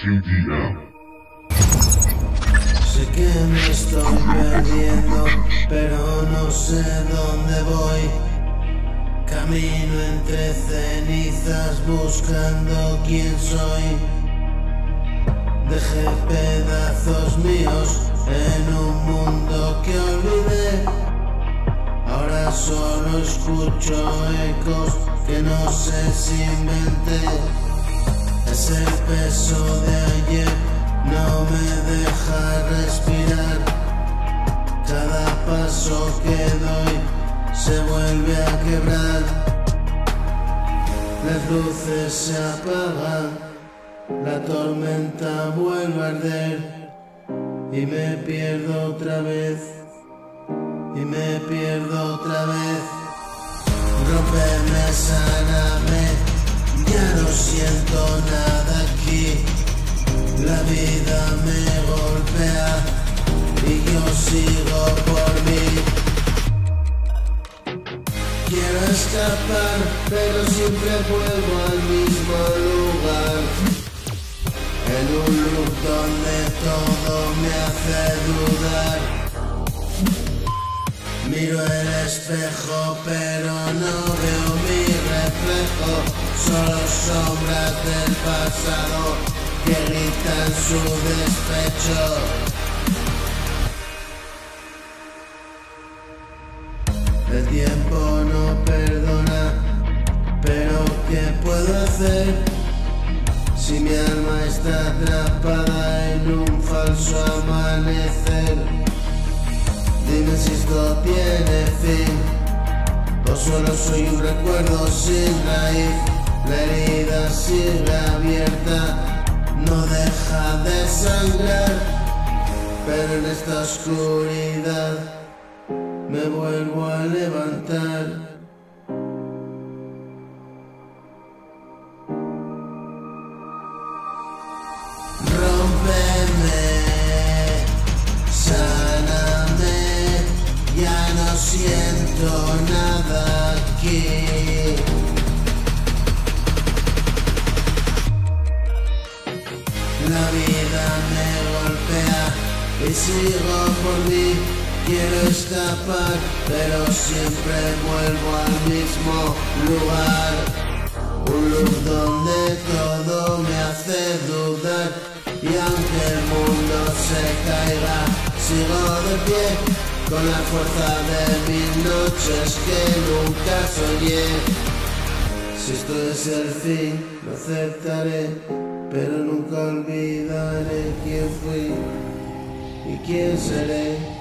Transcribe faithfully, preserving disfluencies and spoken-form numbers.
Q D M. Sé que me estoy perdiendo, pero no sé dónde voy. Camino entre cenizas buscando quién soy. Dejé pedazos míos en un mundo que olvidé. Ahora solo escucho ecos que no sé si inventé. Ese peso de ayer no me deja respirar. Cada paso que doy se vuelve a quebrar. Las luces se apagan, la tormenta vuelve a arder y me pierdo otra vez, y me pierdo otra vez. Rómpeme, sáname, ya no siento nada aquí. La vida me golpea y yo sigo por mí. Quiero escapar, pero siempre vuelvo al mismo lugar. En un loop donde todo me hace dudar. Miro el espejo, pero no veo mi reflejo. Solo sombras del pasado que gritan su despecho. El tiempo no perdona, pero ¿qué puedo hacer? Si mi alma está atrapada en un falso amanecer. Dime si esto tiene fin, o solo soy un recuerdo sin raíz. La herida sigue abierta, no deja de sangrar, pero en esta oscuridad me vuelvo a levantar. Rómpeme, sáname, ya no siento nada aquí. La vida me golpea y sigo por mí. Quiero escapar, pero siempre vuelvo al mismo lugar. Un loop donde todo me hace dudar. Y aunque el mundo se caiga, sigo de pie, con la fuerza de mil noches que nunca soñé. Si esto es el fin, lo aceptaré, pero nunca olvidaré quién fui y quién seré.